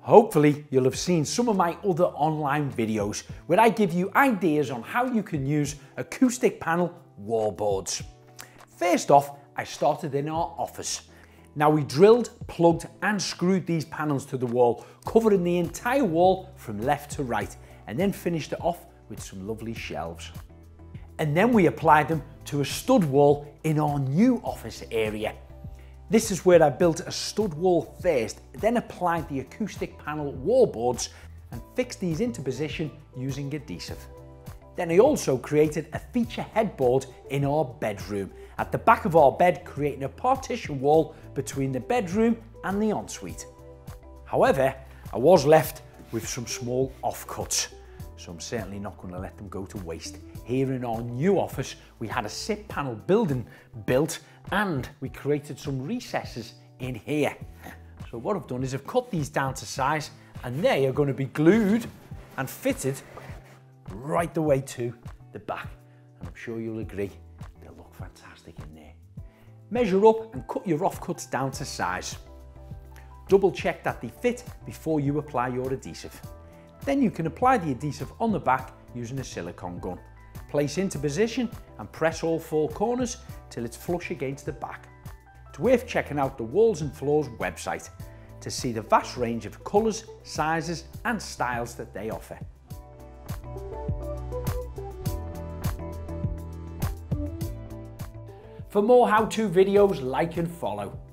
Hopefully you'll have seen some of my other online videos where I give you ideas on how you can use acoustic panel wallboards. First off, I started in our office. Now we drilled, plugged and screwed these panels to the wall, covering the entire wall from left to right, and then finished it off with some lovely shelves. And then we applied them to a stud wall in our new office area. This is where I built a stud wall first, then applied the acoustic panel wallboards and fixed these into position using adhesive. Then I also created a feature headboard in our bedroom, at the back of our bed, creating a partition wall between the bedroom and the ensuite. However, I was left with some small offcuts, so I'm certainly not going to let them go to waste. Here in our new office, we had a SIP panel building built and we created some recesses in here. So what I've done is I've cut these down to size and they are going to be glued and fitted right the way to the back. And I'm sure you'll agree, they'll look fantastic in there. Measure up and cut your offcuts down to size. Double check that they fit before you apply your adhesive. Then you can apply the adhesive on the back using a silicone gun. Place into position and press all four corners till it's flush against the back. It's worth checking out the Walls and Floors website to see the vast range of colours, sizes and styles that they offer. For more how-to videos, like and follow.